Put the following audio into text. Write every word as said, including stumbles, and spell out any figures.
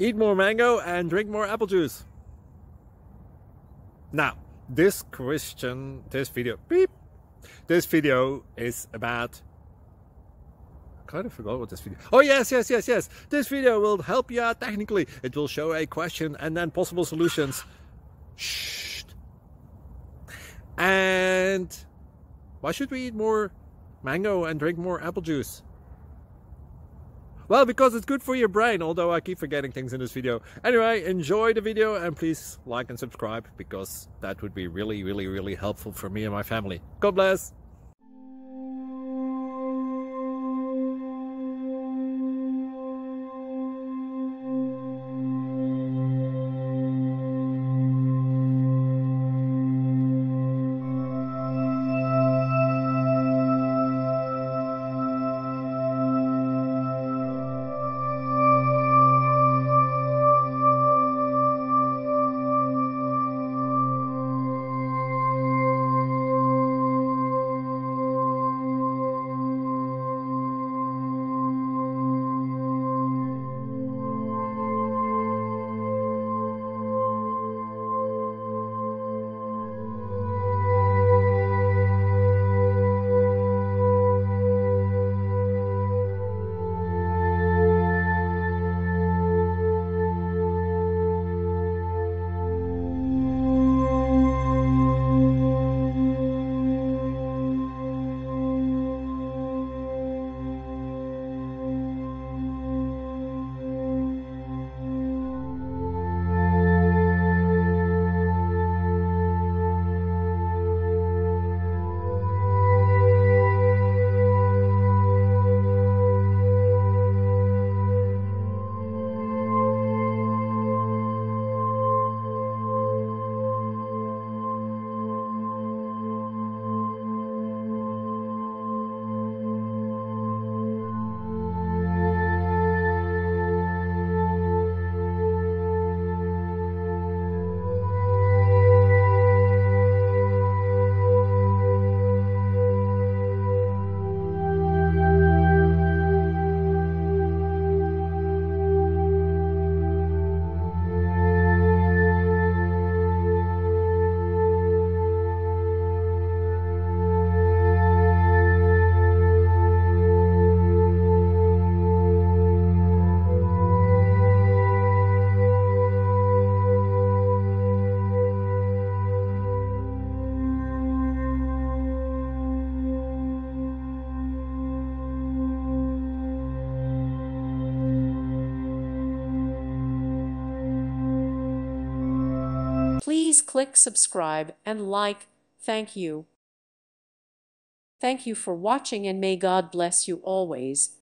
eat more mango and drink more apple juice. Now, this question, this video, beep, this video is about, I kind of forgot what this video, oh yes, yes, yes, yes, this video will help you out technically. It will show a question and then possible solutions. Shh. And why should we eat more mango and drink more apple juice? Well, because it's good for your brain, although I keep forgetting things in this video. Anyway, enjoy the video and please like and subscribe, because that would be really, really, really helpful for me and my family. God bless! Please click subscribe and like. Thank you. Thank you for watching, and may God bless you always.